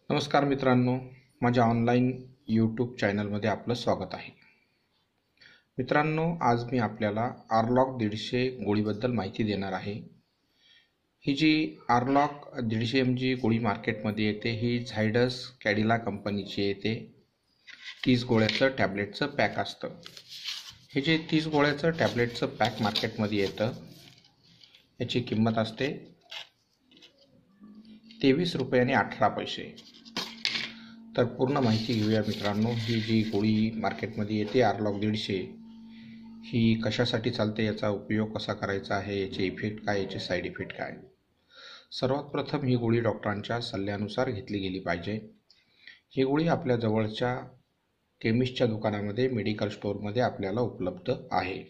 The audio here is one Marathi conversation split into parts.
नमस्कार मित्रांनो, माझ्या ऑनलाईन यूट्यूब चॅनलमध्ये आपलं स्वागत आहे. मित्रांनो, आज मी आपल्याला r-loc 150 गोळीबद्दल माहिती देणार आहे. ही जी r-loc 150 mg गोळी मार्केटमध्ये येते ही झायडस कॅडिला कंपनीची येते. 30 गोळ्याचं टॅब्लेटचं पॅक असतं. हे जे 30 गोळ्याचं टॅब्लेटचं पॅक मार्केटमध्ये येतं, याची किंमत असते ₹23.18. तर पूर्ण माहिती घेऊया मित्रांनो. ही जी गोळी मार्केटमध्ये येते r-loc 150 ही कशासाठी चालते, याचा उपयोग कसा करायचा आहे, याचे इफेक्ट काय, याचे साईड इफेक्ट काय. सर्वात प्रथम ही गोळी डॉक्टरांच्या सल्ल्यानुसार घेतली गेली पाहिजे. ही गोळी आपल्या जवळच्या केमिस्टच्या दुकानामध्ये, मेडिकल स्टोअरमध्ये आपल्याला उपलब्ध आहे.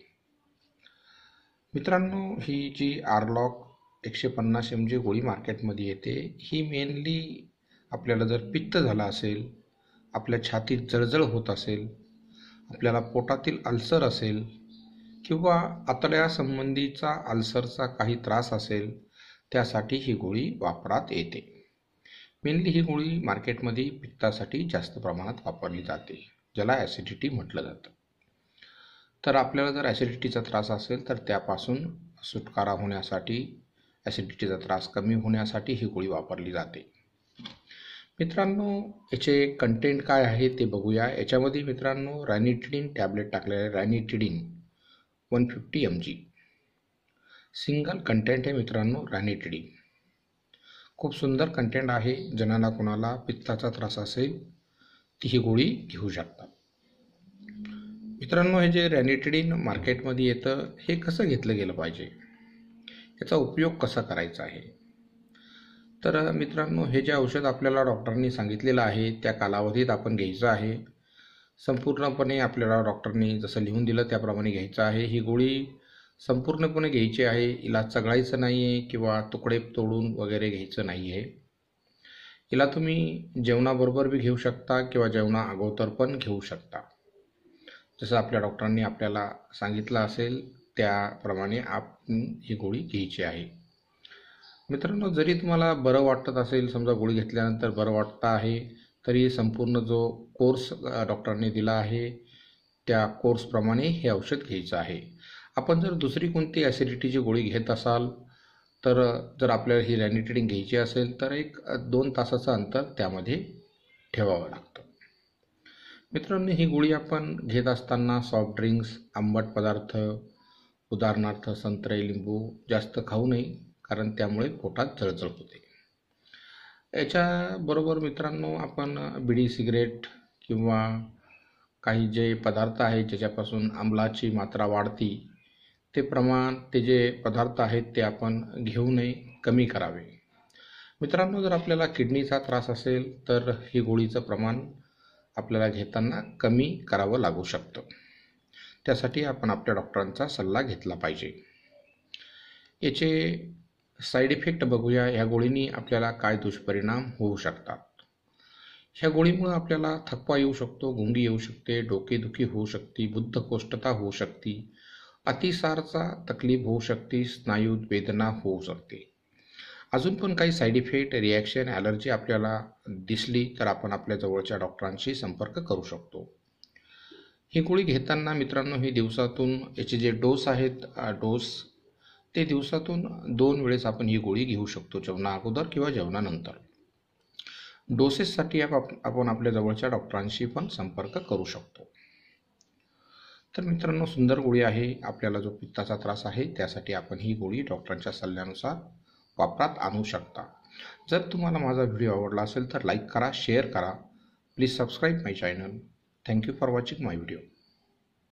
मित्रांनो, ही जी r-loc 150 mg गोळी मार्केटमध्ये येते ही मेनली आपल्याला जर पित्त झाला असेल, आपल्या छातीत जळजळ होत असेल, आपल्याला पोटातील अल्सर असेल किंवा आतड्यासंबंधीचा अल्सरचा काही त्रास असेल, त्यासाठी ही गोळी वापरात येते. मेनली ही गोळी मार्केटमध्ये पित्तासाठी जास्त प्रमाणात वापरली जाते, ज्याला ॲसिडिटी म्हटलं जातं. तर आपल्याला जर ॲसिडिटीचा त्रास असेल तर त्यापासून सुटकारा होण्यासाठी, ॲसिडिटीचा त्रास कमी होण्यासाठी ही गोळी वापरली जाते. मित्रांनो, याचे कंटेंट काय आहे ते बघूया. याच्यामध्ये मित्रांनो रॅनिटिडिन टॅब्लेट टाकलेलं आहे. रॅनिटिडिन 150 mg सिंगल कंटेंट आहे मित्रांनो. रॅनिटिडिन खूप सुंदर कंटेंट आहे. ज्यांना कोणाला पित्ताचा त्रास असेल ती ही गोळी घेऊ शकतात. मित्रांनो, हे जे रॅनिटिडिन मार्केटमध्ये येतं हे कसं घेतलं गेलं पाहिजे, याचा उपयोग कसा करायचा आहे. तर मित्रांनो, हे जे औषध आपल्याला डॉक्टरांनी सांगितलेलं आहे त्या कालावधीत आपण घ्यायचं आहे. संपूर्णपणे आपल्याला डॉक्टरनी जसं लिहून दिलं त्याप्रमाणे घ्यायचं आहे. ही गोळी संपूर्णपणे घ्यायची आहे. हिला चघळायचं नाही आहे किंवा तुकडे तोडून वगैरे घ्यायचं नाही आहे. हिला तुम्ही जेवणाबरोबर बी घेऊ शकता किंवा जेवणा अगोदर पण घेऊ शकता. जसं आपल्या डॉक्टरांनी आपल्याला सांगितलं असेल त्याप्रमाणे आपण ही गोळी घ्यायची आहे. मित्रांनो, जरी तुम्हाला बरं वाटत असेल, समजा गोळी घेतल्यानंतर बरं वाटतं आहे, तरी संपूर्ण जो कोर्स डॉक्टरांनी दिला आहे त्या कोर्सप्रमाणे हे औषध घ्यायचं आहे. आपण जर दुसरी कोणती ॲसिडिटीची गोळी घेत असाल तर जर आपल्याला ही रॅनिटिडिन घ्यायची असेल तर 1-2 तासाचं अंतर त्यामध्ये ठेवावं लागतं. मित्रांनो, ही गोळी आपण घेत असताना सॉफ्ट ड्रिंक्स, आंबट पदार्थ, उदाहरणार्थ संत्रे, लिंबू जास्त खाऊ नये, कारण त्यामुळे पोटात जळजळ होते. याच्याबरोबर मित्रांनो आपण बिडी, सिगरेट किंवा काही जे पदार्थ आहेत ज्याच्यापासून आम्लाची मात्रा वाढती ते जे पदार्थ आहेत ते आपण घेऊ नये, कमी करावे. मित्रांनो, जर आपल्याला किडनीचा त्रास असेल तर ही गोळीचं प्रमाण आपल्याला घेताना कमी करावं लागू शकतं. त्यासाठी आपण आपल्या डॉक्टरांचा सल्ला घेतला पाहिजे. याचे साईड इफेक्ट बघूया. ह्या गोळीनी आपल्याला काय दुष्परिणाम होऊ शकतात. ह्या गोळीमुळे आपल्याला थकवा येऊ शकतो, गुंगी येऊ शकते, डोकेदुखी होऊ शकते, बद्धकोष्ठता होऊ शकते, अतिसारचा तकलीफ होऊ शकते, स्नायू वेदना होऊ शकते. अजून पण काही साईड इफेक्ट, रिॲक्शन, ॲलर्जी आपल्याला दिसली तर आपण आपल्या जवळच्या डॉक्टरांशी संपर्क करू शकतो. ही गोळी घेताना मित्रांनो हे दिवसातून याचे जे डोस आहेत ते दिवसातून 2 वेळेस आपण ही गोळी घेऊ शकतो, जेवणा अगोदर किंवा जेवणानंतर. डोसेससाठी आपण आपल्या जवळच्या डॉक्टरांशी पण संपर्क करू शकतो. तर मित्रांनो, सुंदर गोळी आहे. आपल्याला जो पित्ताचा त्रास आहे त्यासाठी आपण ही गोळी डॉक्टरांच्या सल्ल्यानुसार वापरात आणू शकता. जर तुम्हाला माझा व्हिडिओ आवडला असेल तर लाईक करा, शेअर करा. Please subscribe my channel. Thank you for watching my video.